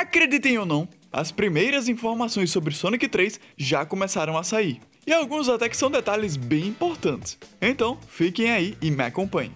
Acreditem ou não, as primeiras informações sobre Sonic 3 já começaram a sair. E alguns até que são detalhes bem importantes. Então, fiquem aí e me acompanhem.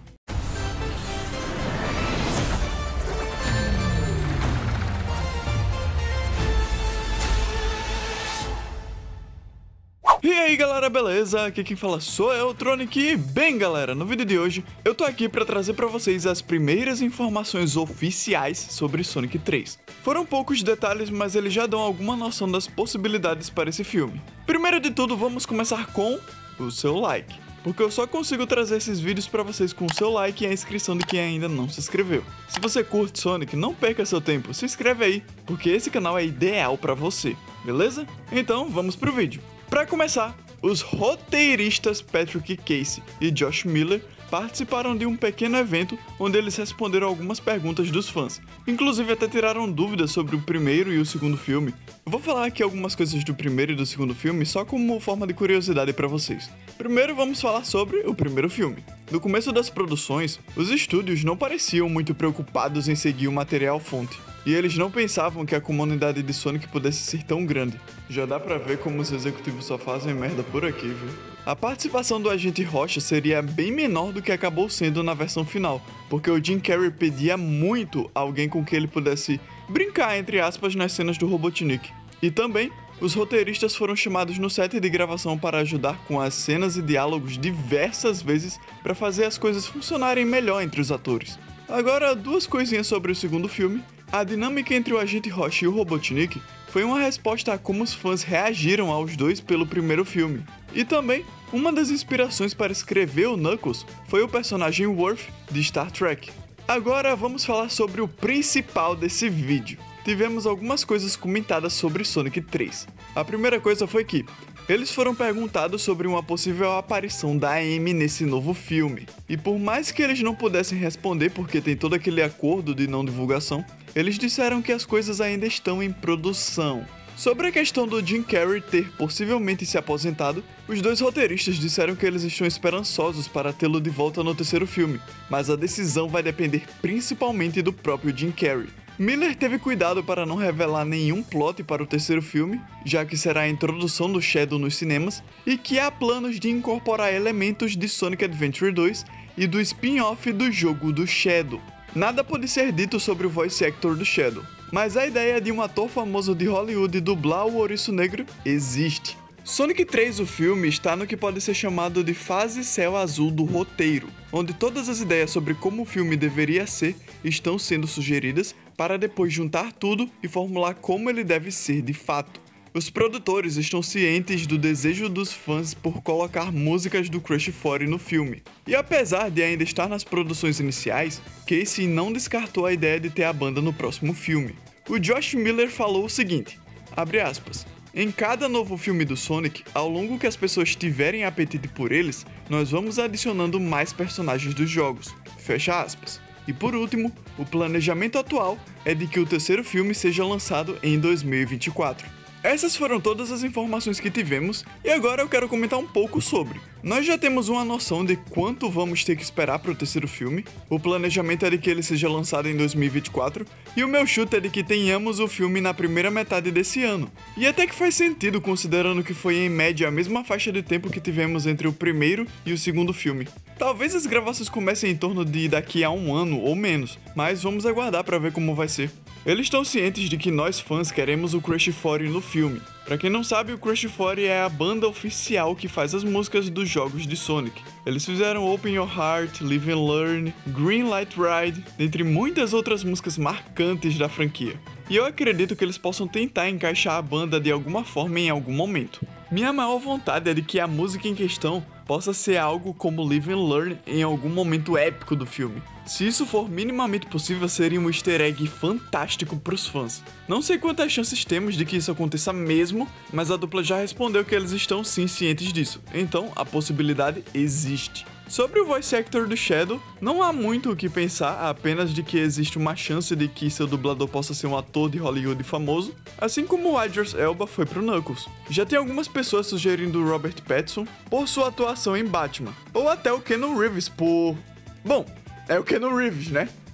E aí galera, beleza? Aqui quem fala sou eu, Tronic, e bem galera, no vídeo de hoje eu tô aqui pra trazer pra vocês as primeiras informações oficiais sobre Sonic 3. Foram poucos detalhes, mas eles já dão alguma noção das possibilidades para esse filme. Primeiro de tudo, vamos começar com o seu like, porque eu só consigo trazer esses vídeos pra vocês com o seu like e a inscrição de quem ainda não se inscreveu. Se você curte Sonic, não perca seu tempo, se inscreve aí, porque esse canal é ideal pra você, beleza? Então vamos pro vídeo. Para começar, os roteiristas Patrick Casey e Josh Miller participaram de um pequeno evento onde eles responderam algumas perguntas dos fãs, inclusive até tiraram dúvidas sobre o primeiro e o segundo filme. Eu vou falar aqui algumas coisas do primeiro e do segundo filme só como forma de curiosidade para vocês. Primeiro vamos falar sobre o primeiro filme. No começo das produções, os estúdios não pareciam muito preocupados em seguir o material fonte, e eles não pensavam que a comunidade de Sonic pudesse ser tão grande. Já dá pra ver como os executivos só fazem merda por aqui, viu? A participação do Agente Rocha seria bem menor do que acabou sendo na versão final, porque o Jim Carrey pedia muito a alguém com que ele pudesse brincar, entre aspas, nas cenas do Robotnik. E também, os roteiristas foram chamados no set de gravação para ajudar com as cenas e diálogos diversas vezes para fazer as coisas funcionarem melhor entre os atores. Agora, duas coisinhas sobre o segundo filme. A dinâmica entre o Agente Rocha e o Robotnik foi uma resposta a como os fãs reagiram aos dois pelo primeiro filme. E também, uma das inspirações para escrever o Knuckles foi o personagem Worf de Star Trek. Agora vamos falar sobre o principal desse vídeo. Tivemos algumas coisas comentadas sobre Sonic 3. A primeira coisa foi que eles foram perguntados sobre uma possível aparição da Amy nesse novo filme. E por mais que eles não pudessem responder porque tem todo aquele acordo de não divulgação, eles disseram que as coisas ainda estão em produção. Sobre a questão do Jim Carrey ter possivelmente se aposentado, os dois roteiristas disseram que eles estão esperançosos para tê-lo de volta no terceiro filme, mas a decisão vai depender principalmente do próprio Jim Carrey. Miller teve cuidado para não revelar nenhum plot para o terceiro filme, já que será a introdução do Shadow nos cinemas, e que há planos de incorporar elementos de Sonic Adventure 2 e do spin-off do jogo do Shadow. Nada pode ser dito sobre o voice actor do Shadow, mas a ideia de um ator famoso de Hollywood dublar o Ouriço Negro existe. Sonic 3, o filme, está no que pode ser chamado de fase céu azul do roteiro, onde todas as ideias sobre como o filme deveria ser estão sendo sugeridas para depois juntar tudo e formular como ele deve ser de fato. Os produtores estão cientes do desejo dos fãs por colocar músicas do Crush 40 no filme. E apesar de ainda estar nas produções iniciais, Casey não descartou a ideia de ter a banda no próximo filme. O Josh Miller falou o seguinte, abre aspas, em cada novo filme do Sonic, ao longo que as pessoas tiverem apetite por eles, nós vamos adicionando mais personagens dos jogos, fecha aspas. E por último, o planejamento atual é de que o terceiro filme seja lançado em 2024. Essas foram todas as informações que tivemos, e agora eu quero comentar um pouco sobre. Nós já temos uma noção de quanto vamos ter que esperar para o terceiro filme, o planejamento é de que ele seja lançado em 2024, e o meu chute é de que tenhamos o filme na primeira metade desse ano. E até que faz sentido considerando que foi em média a mesma faixa de tempo que tivemos entre o primeiro e o segundo filme. Talvez as gravações comecem em torno de daqui a um ano ou menos, mas vamos aguardar para ver como vai ser. Eles estão cientes de que nós fãs queremos o Crush 40 no filme. Pra quem não sabe, o Crush 40 é a banda oficial que faz as músicas dos jogos de Sonic. Eles fizeram Open Your Heart, Live and Learn, Green Light Ride, dentre muitas outras músicas marcantes da franquia. E eu acredito que eles possam tentar encaixar a banda de alguma forma em algum momento. Minha maior vontade é de que a música em questão possa ser algo como Live and Learn em algum momento épico do filme. Se isso for minimamente possível, seria um easter egg fantástico pros fãs. Não sei quantas chances temos de que isso aconteça mesmo, mas a dupla já respondeu que eles estão sim cientes disso, então a possibilidade existe. Sobre o voice actor do Shadow, não há muito o que pensar, apenas de que existe uma chance de que seu dublador possa ser um ator de Hollywood famoso, assim como o Idris Elba foi pro Knuckles. Já tem algumas pessoas sugerindo o Robert Pattinson por sua atuação em Batman, ou até o Keanu Reeves por... Bom, é o Keanu Reeves, né?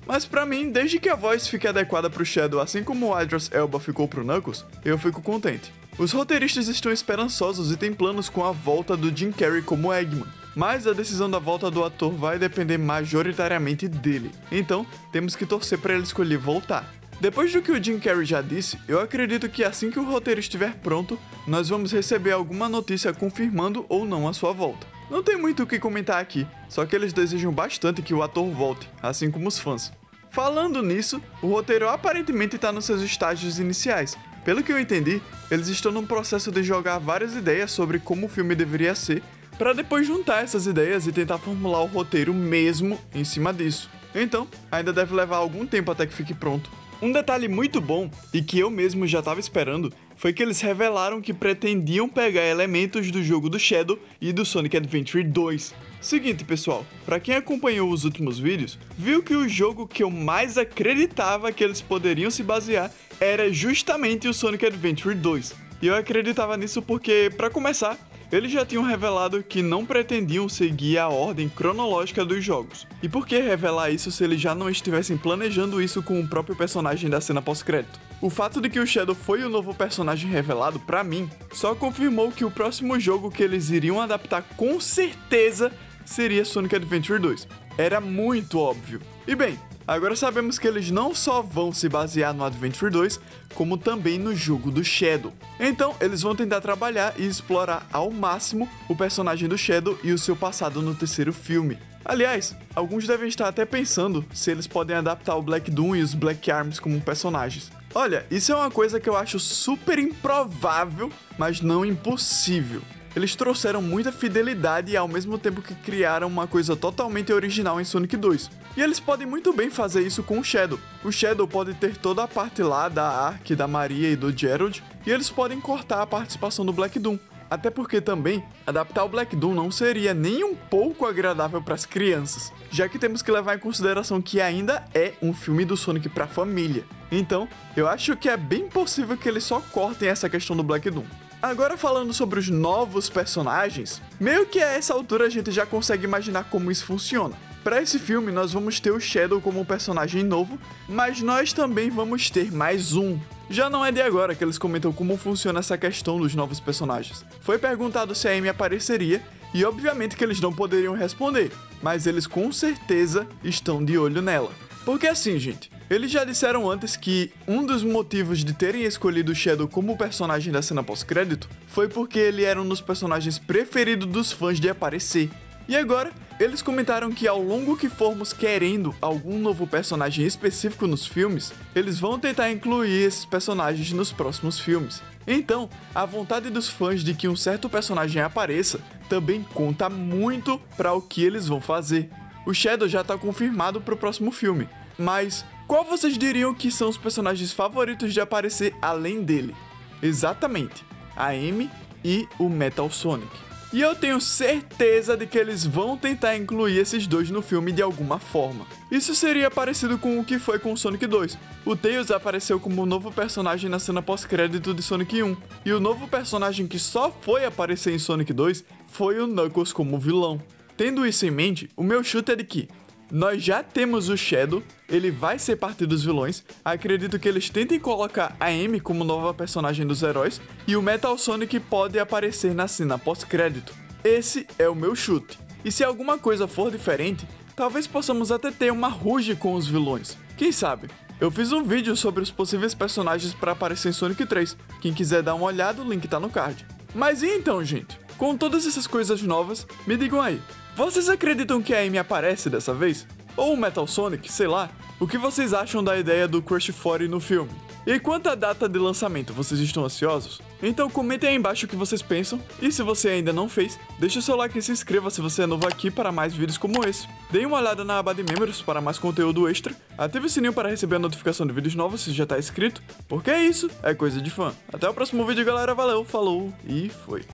Mas pra mim, desde que a voz fique adequada pro Shadow, assim como o Idris Elba ficou pro Knuckles, eu fico contente. Os roteiristas estão esperançosos e têm planos com a volta do Jim Carrey como Eggman, mas a decisão da volta do ator vai depender majoritariamente dele, então temos que torcer para ele escolher voltar. Depois do que o Jim Carrey já disse, eu acredito que assim que o roteiro estiver pronto, nós vamos receber alguma notícia confirmando ou não a sua volta. Não tem muito o que comentar aqui, só que eles desejam bastante que o ator volte, assim como os fãs. Falando nisso, o roteiro aparentemente está nos seus estágios iniciais. Pelo que eu entendi, eles estão num processo de jogar várias ideias sobre como o filme deveria ser, para depois juntar essas ideias e tentar formular o roteiro mesmo em cima disso. Então, ainda deve levar algum tempo até que fique pronto. Um detalhe muito bom, e que eu mesmo já estava esperando, foi que eles revelaram que pretendiam pegar elementos do jogo do Shadow e do Sonic Adventure 2. Seguinte, pessoal, pra quem acompanhou os últimos vídeos, viu que o jogo que eu mais acreditava que eles poderiam se basear era justamente o Sonic Adventure 2. E eu acreditava nisso porque, pra começar, eles já tinham revelado que não pretendiam seguir a ordem cronológica dos jogos. E por que revelar isso se eles já não estivessem planejando isso com o próprio personagem da cena pós-crédito? O fato de que o Shadow foi o novo personagem revelado, pra mim, só confirmou que o próximo jogo que eles iriam adaptar com certeza seria Sonic Adventure 2. Era muito óbvio. E bem, agora sabemos que eles não só vão se basear no Adventure 2, como também no jogo do Shadow. Então, eles vão tentar trabalhar e explorar ao máximo o personagem do Shadow e o seu passado no terceiro filme. Aliás, alguns devem estar até pensando se eles podem adaptar o Black Doom e os Black Arms como personagens. Olha, isso é uma coisa que eu acho super improvável, mas não impossível. Eles trouxeram muita fidelidade e ao mesmo tempo que criaram uma coisa totalmente original em Sonic 2. E eles podem muito bem fazer isso com o Shadow. O Shadow pode ter toda a parte lá da Ark, da Maria e do Gerald, e eles podem cortar a participação do Black Doom. Até porque também, adaptar o Black Doom não seria nem um pouco agradável para as crianças, já que temos que levar em consideração que ainda é um filme do Sonic para a família. Então, eu acho que é bem possível que eles só cortem essa questão do Black Doom. Agora falando sobre os novos personagens, meio que a essa altura a gente já consegue imaginar como isso funciona. Para esse filme nós vamos ter o Shadow como um personagem novo, mas nós também vamos ter mais um. Já não é de agora que eles comentam como funciona essa questão dos novos personagens. Foi perguntado se a Amy apareceria e obviamente que eles não poderiam responder, mas eles com certeza estão de olho nela. Porque assim, gente, eles já disseram antes que um dos motivos de terem escolhido o Shadow como personagem da cena pós-crédito foi porque ele era um dos personagens preferidos dos fãs de aparecer. E agora, eles comentaram que ao longo que formos querendo algum novo personagem específico nos filmes, eles vão tentar incluir esses personagens nos próximos filmes. Então, a vontade dos fãs de que um certo personagem apareça também conta muito para o que eles vão fazer. O Shadow já está confirmado para o próximo filme, mas qual vocês diriam que são os personagens favoritos de aparecer além dele? Exatamente, a Amy e o Metal Sonic. E eu tenho certeza de que eles vão tentar incluir esses dois no filme de alguma forma. Isso seria parecido com o que foi com o Sonic 2. O Tails apareceu como um novo personagem na cena pós-crédito de Sonic 1, e o novo personagem que só foi aparecer em Sonic 2 foi o Knuckles como vilão. Tendo isso em mente, o meu chute é de que nós já temos o Shadow, ele vai ser parte dos vilões, acredito que eles tentem colocar a Amy como nova personagem dos heróis, e o Metal Sonic pode aparecer na cena pós-crédito. Esse é o meu chute. E se alguma coisa for diferente, talvez possamos até ter uma Rouge com os vilões. Quem sabe? Eu fiz um vídeo sobre os possíveis personagens para aparecer em Sonic 3. Quem quiser dar uma olhada, o link tá no card. Mas e então, gente? Com todas essas coisas novas, me digam aí, vocês acreditam que a Amy aparece dessa vez? Ou o Metal Sonic, sei lá? O que vocês acham da ideia do Crush 40 no filme? E quanto à data de lançamento, vocês estão ansiosos? Então comentem aí embaixo o que vocês pensam, e se você ainda não fez, deixe o seu like e se inscreva se você é novo aqui para mais vídeos como esse. Deem uma olhada na aba de membros para mais conteúdo extra, ative o sininho para receber a notificação de vídeos novos se já está inscrito, porque é isso, é coisa de fã. Até o próximo vídeo, galera, valeu, falou e foi!